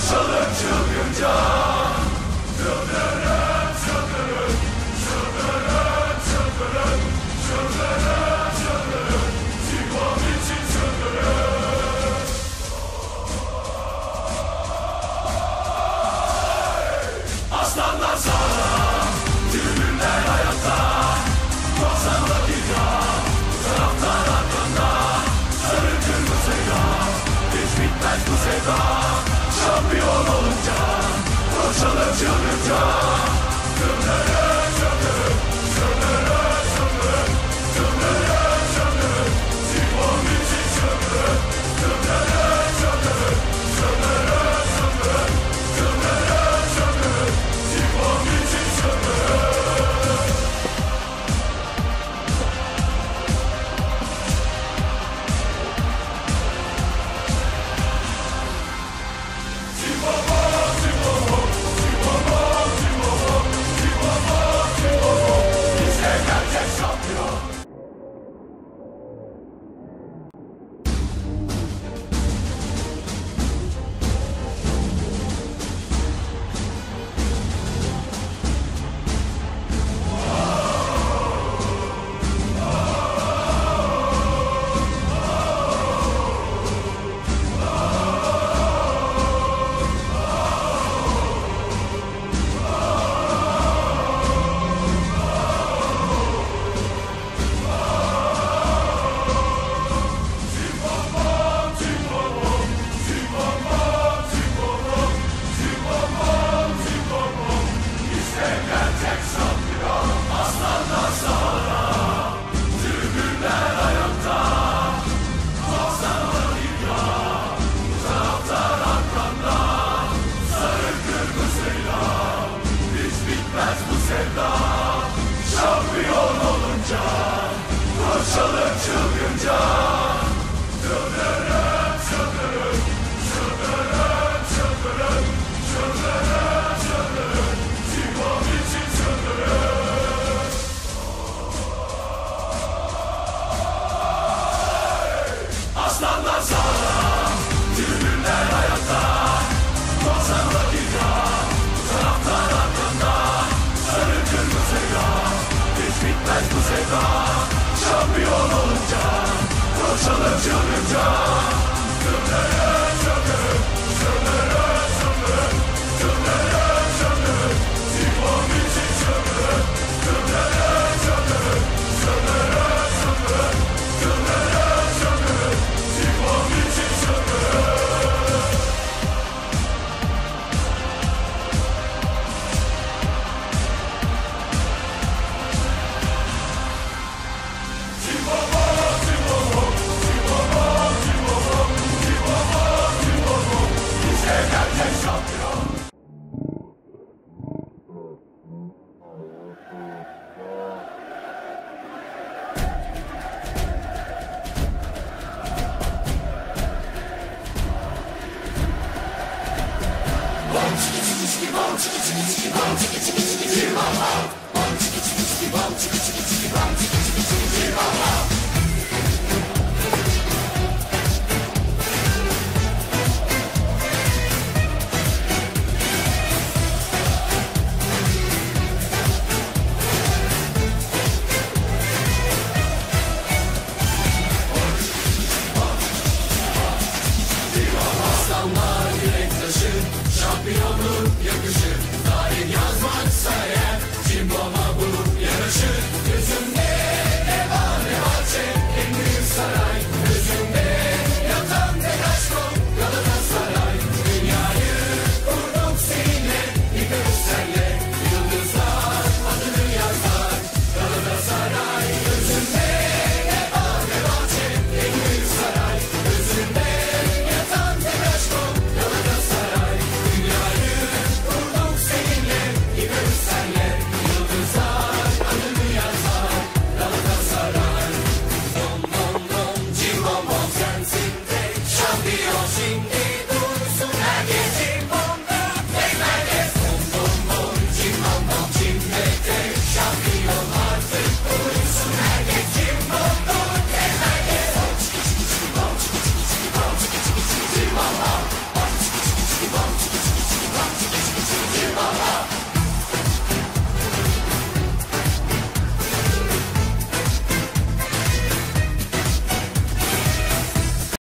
Koşalım çılgınca. Çıldırın, çıldırın, çıldırın, çıldırın, çıldırın, çıldırın, Cimbom için çıldırın. Aslanlar sağlam, tribünler ayakta, 90 dakika, taraftar arkanda, sarı kırmızıyla, hiç bitmez bu sevda. Şampiyon olunca, koşalım çılgınca. Çıldırın, çıldırın, çıldırın, çıldırın, çıldırın, çıldırın, Cimbom için çıldırın. Çıldırın, çıldırın, çıldırın, çıldırın, çıldırın, çıldırın, Cimbom için çıldırın. Şampiyon olunca, koşalım çılgınca. Çıldırın, çıldırın, çıldırın, çıldırın, çıldırın, çıldırın, Cimbom için çıldırın. Aslanlar sağlam, tribünler ayakta, 90 dakika, taraftar arkanda, sarı kırmızıyla, hiç bitmez bu sevda. Şampiyon olunca, koşalım çılgınca. Çıldırın, çıldırın, çıldırın, çıldırın, çıldırın, çıldırın, Cimbom için çıldırın. Çıldırın, çıldırın, çıldırın, çıldırın, çıldırın, çıldırın, Cimbom için çıldırın. Cimbom